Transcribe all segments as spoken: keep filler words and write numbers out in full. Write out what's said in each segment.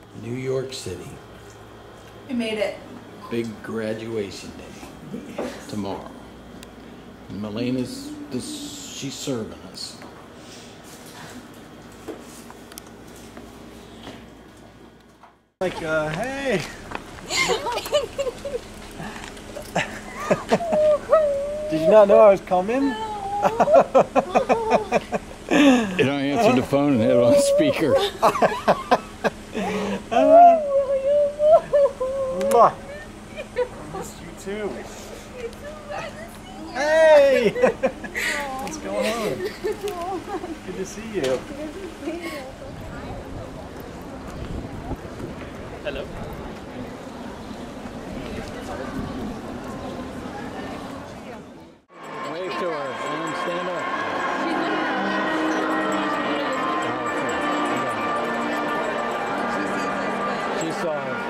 New York City. We made it. Big graduation day tomorrow. And Melaina's this she's serving us. Like, uh, hey. Did you not know I was coming? You don't answer the phone and have it on speaker. Look. Missed you too. Hey! What's going on? Good to see you. Hello. Wave to her and stand up. She saw us.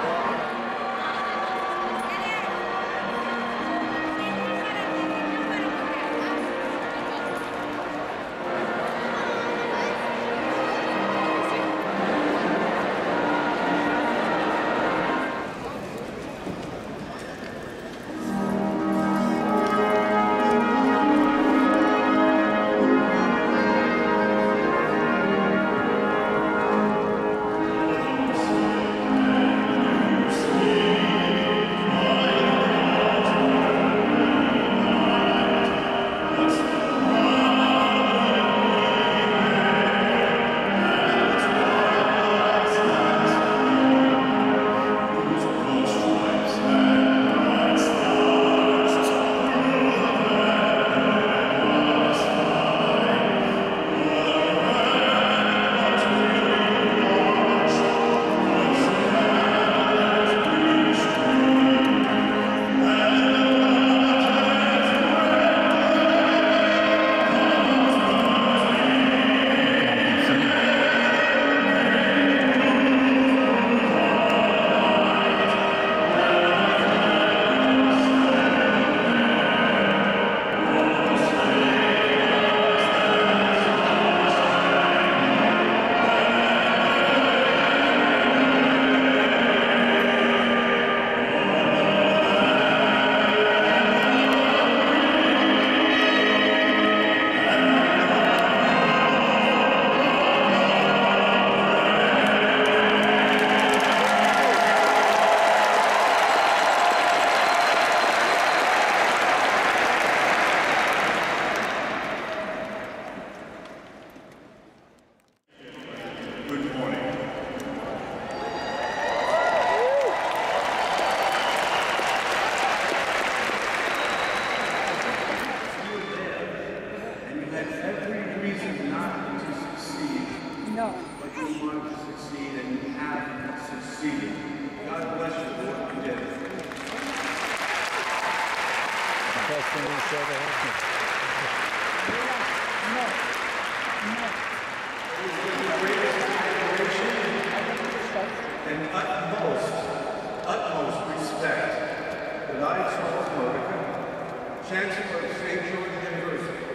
And utmost, utmost respect that I, Charles Modica, Chancellor of Saint George University,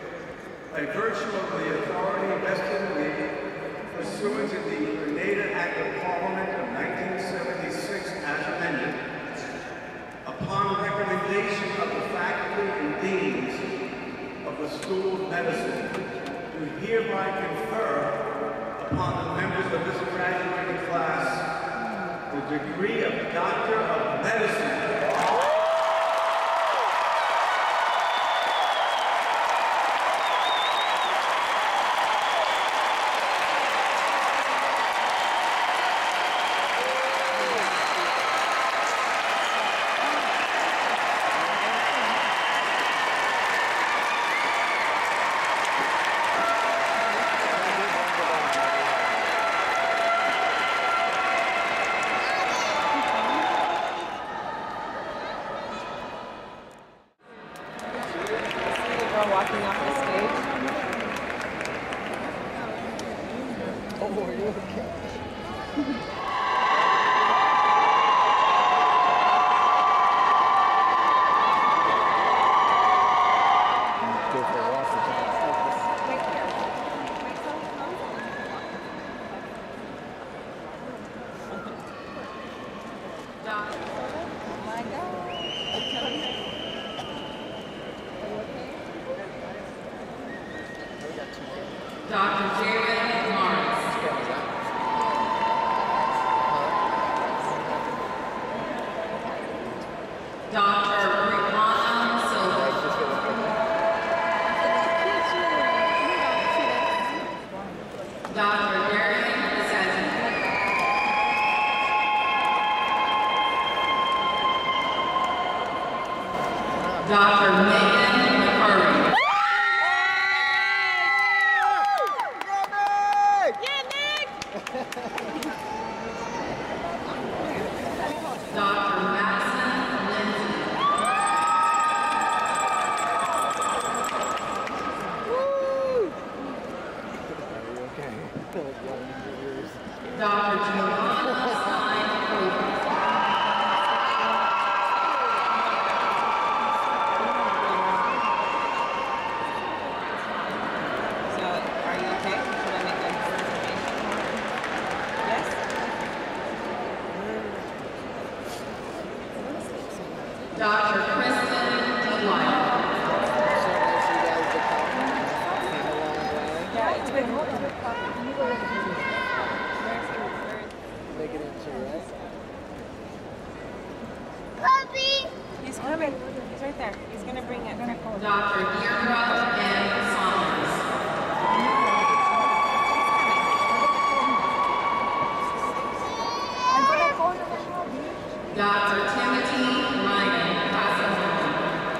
by virtue of the authority vested in me pursuant to the Grenada Act of Parliament of nineteen seventy-six as amended, upon recommendation of the faculty and deans of the School of Medicine, do hereby confer upon the members of this graduating class the degree of Doctor of Medicine. Walking off the stage. Oh, are you okay? Go for a walk. Right here. Doctor Jared Morris. Doctor Brianna Silva. Doctor Darian Sazi. Doctor Meagan McCurry. Doctor Madison Lindsay. Doctor Giovanna Stein Cooper. So, are you okay? Should I make a reservation? Yes? Doctor Kristen Delight. Yeah, it's been Puppy! He's coming. He's right there. He's gonna bring it. Doctor Deirdre M. Saunders. Doctor Timothy Ryan Casanova.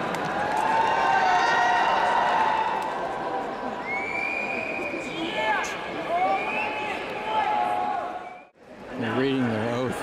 They're reading their oath.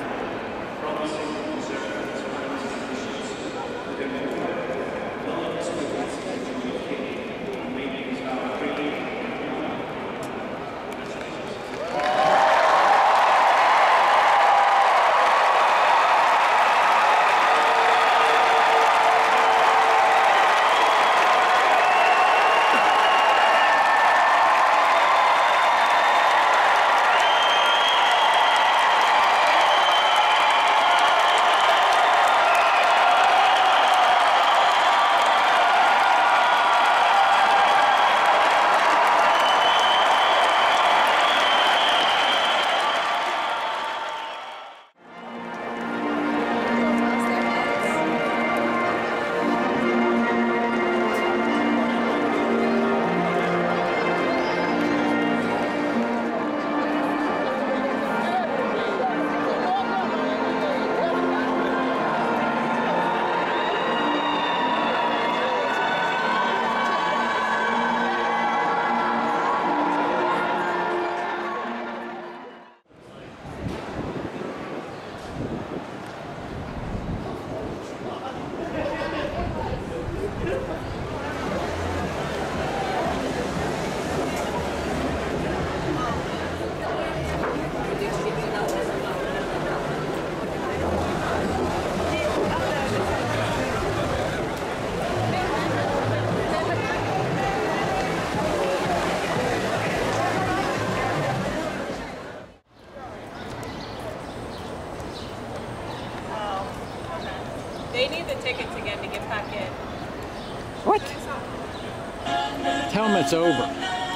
They need the tickets again to get back in. What? Tell them it's over.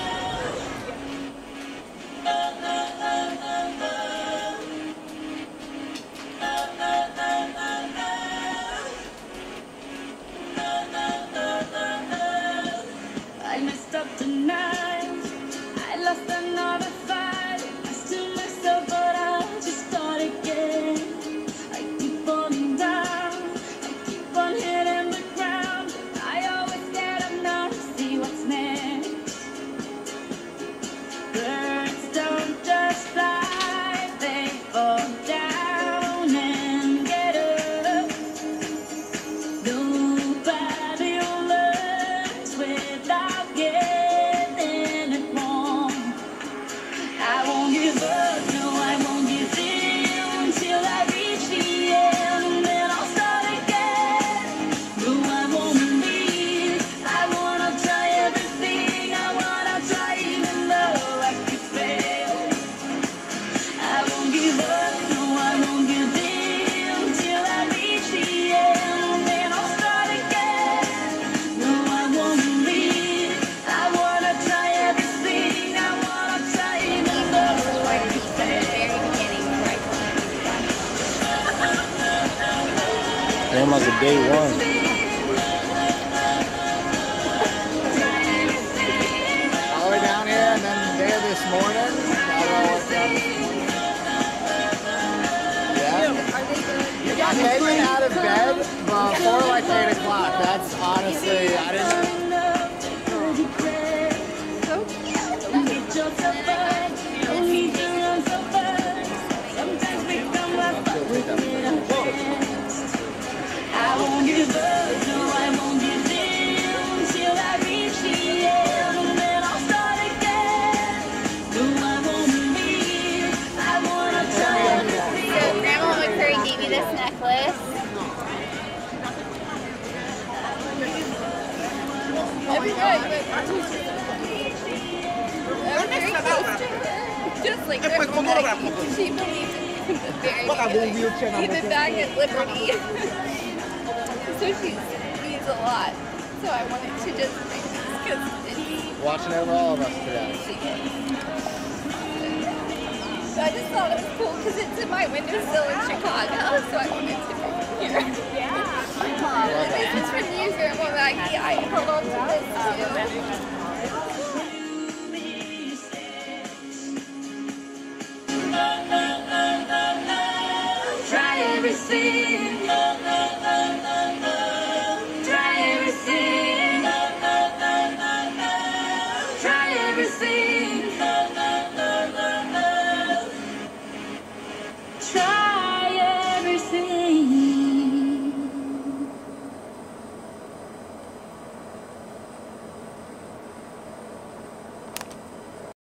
I messed up tonight. I lost another fight. I still myself, but I'll just start again. I keep falling down. I keep on hitting the ground. I always get up now to see what's next. Grandma's a day one. All the way down here and then there this morning. All the way down this morning. Yeah. I'm getting out of bed before like eight o'clock. That's honestly, I didn't. I won't give up, no, I won't give in till I reach the end, and then I'll start again. No, I won't believe, I wanna try to be. So Grandma McCurry gave me this necklace. Every night, I'm very close to her. Just like every night, she believes in me from the very beginning, even back at Liberty. So she means a lot. So I wanted to just bring this because it's Watching over all of us today. So I just thought it was cool because it's in my windowsill in Chicago, so I wanted to bring it here. Yeah. This is from you, Grandma Maggie. I held on to this too. Try everything.